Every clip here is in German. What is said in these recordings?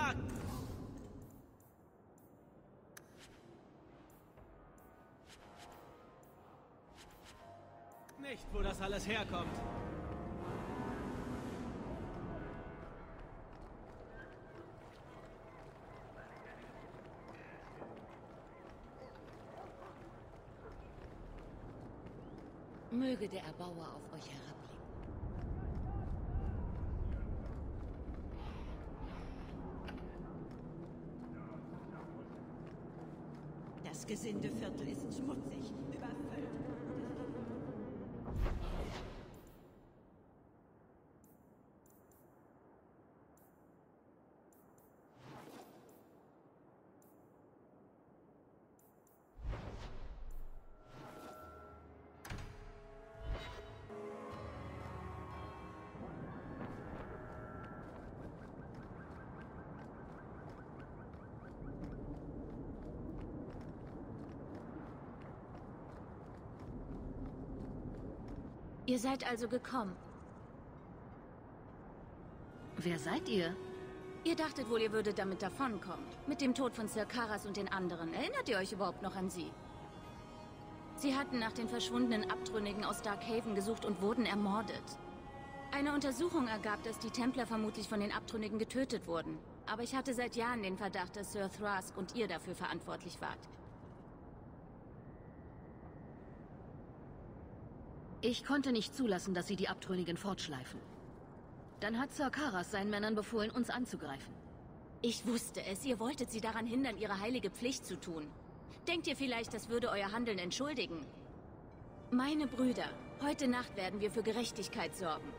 tragen! Nicht, wo das alles herkommt. Möge der Erbauer auf euch herabblicken. Das Gesindeviertel ist schmutzig, überfüllt. Ihr seid also gekommen. Wer seid ihr? Ihr dachtet wohl, ihr würdet damit davonkommen. Mit dem Tod von Sir Karas und den anderen. Erinnert ihr euch überhaupt noch an sie? Sie hatten nach den verschwundenen Abtrünnigen aus Darkhaven gesucht und wurden ermordet. Eine Untersuchung ergab, dass die Templer vermutlich von den Abtrünnigen getötet wurden. Aber ich hatte seit Jahren den Verdacht, dass Sir Thrask und ihr dafür verantwortlich wart. Ich konnte nicht zulassen, dass sie die Abtrünnigen fortschleifen. Dann hat Sir Karas seinen Männern befohlen, uns anzugreifen. Ich wusste es. Ihr wolltet sie daran hindern, ihre heilige Pflicht zu tun. Denkt ihr vielleicht, das würde euer Handeln entschuldigen? Meine Brüder, heute Nacht werden wir für Gerechtigkeit sorgen.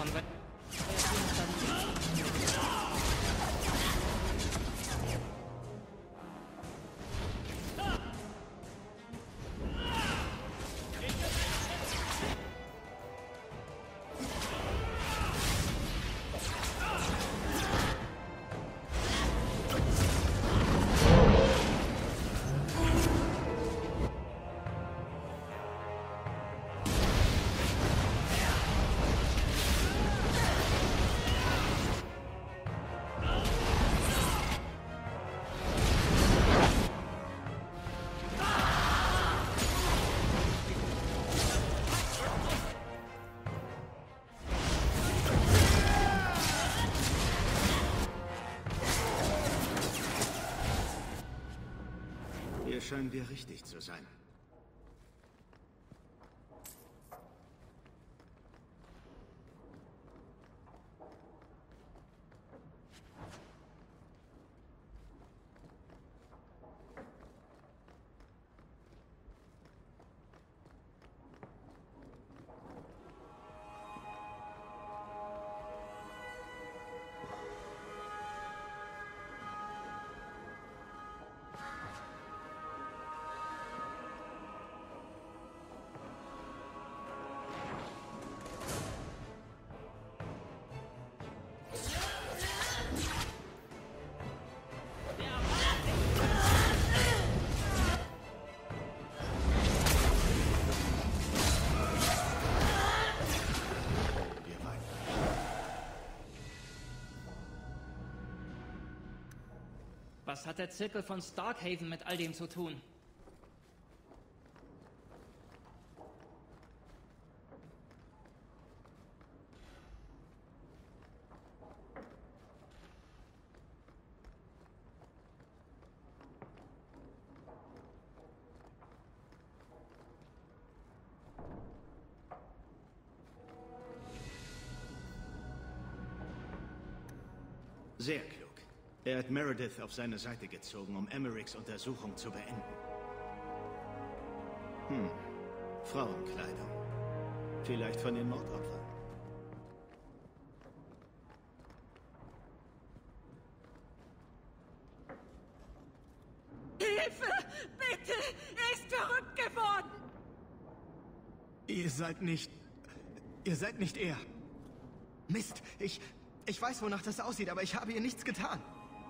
und wenn... Hier scheinen wir richtig zu sein. Was hat der Zirkel von Starkhaven mit all dem zu tun? Sehr klug. Er hat Meredith auf seine Seite gezogen, um Emmerichs Untersuchung zu beenden. Frauenkleidung. Vielleicht von den Mordopfern. Hilfe! Bitte! Er ist verrückt geworden! Ihr seid nicht er. Mist, ich weiß, wonach das aussieht, aber ich habe ihr nichts getan.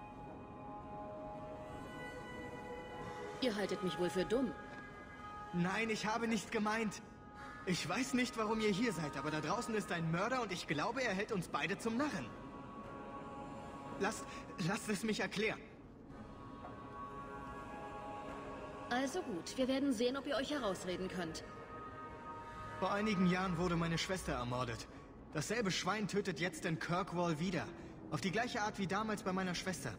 Ihr haltet mich wohl für dumm. Nein, ich habe nicht gemeint. Ich weiß nicht, warum ihr hier seid, aber da draußen ist ein Mörder und ich glaube, er hält uns beide zum Narren. Lasst es mich erklären. Also gut, wir werden sehen, ob ihr euch herausreden könnt. Vor einigen Jahren wurde meine Schwester ermordet. Dasselbe Schwein tötet jetzt in Kirkwall wieder. Auf die gleiche Art wie damals bei meiner Schwester.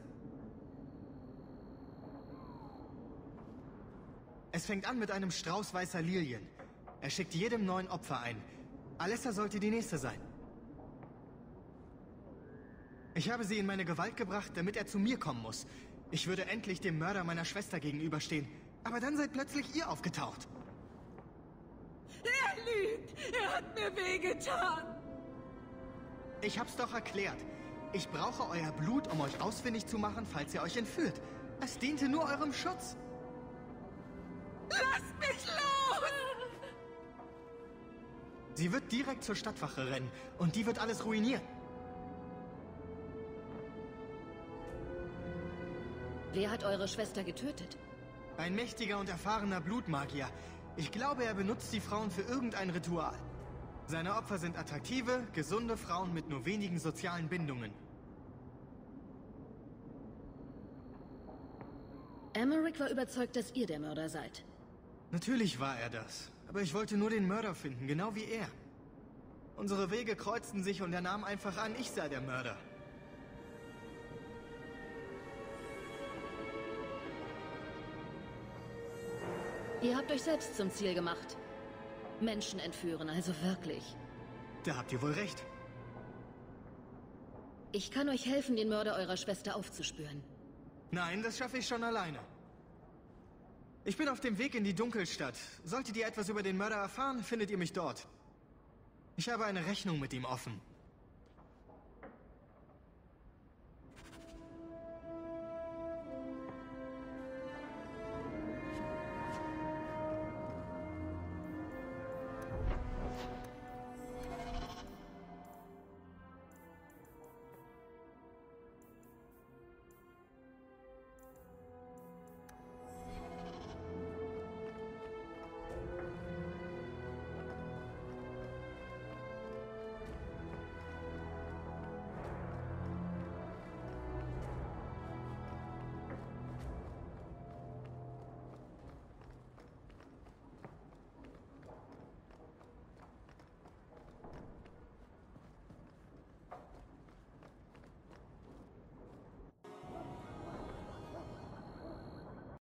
Es fängt an mit einem Strauß weißer Lilien. Er schickt jedem neuen Opfer ein. Alessa sollte die nächste sein. Ich habe sie in meine Gewalt gebracht, damit er zu mir kommen muss. Ich würde endlich dem Mörder meiner Schwester gegenüberstehen. Aber dann seid plötzlich ihr aufgetaucht. Er lügt! Er hat mir wehgetan! Ich hab's doch erklärt. Ich brauche euer Blut, um euch ausfindig zu machen, falls ihr euch entführt. Es diente nur eurem Schutz. Lasst mich los! Sie wird direkt zur Stadtwache rennen und die wird alles ruinieren. Wer hat eure Schwester getötet? Ein mächtiger und erfahrener Blutmagier. Ich glaube, er benutzt die Frauen für irgendein Ritual. Seine Opfer sind attraktive, gesunde Frauen mit nur wenigen sozialen Bindungen. Emmerich war überzeugt, dass ihr der Mörder seid. Natürlich war er das. Aber ich wollte nur den Mörder finden, genau wie er. Unsere Wege kreuzten sich und er nahm einfach an, ich sei der Mörder. Ihr habt euch selbst zum Ziel gemacht. Menschen entführen, also wirklich. Da habt ihr wohl recht. Ich kann euch helfen, den Mörder eurer Schwester aufzuspüren. Nein, das schaffe ich schon alleine. Ich bin auf dem Weg in die Dunkelstadt. Solltet ihr etwas über den Mörder erfahren, findet ihr mich dort. Ich habe eine Rechnung mit ihm offen.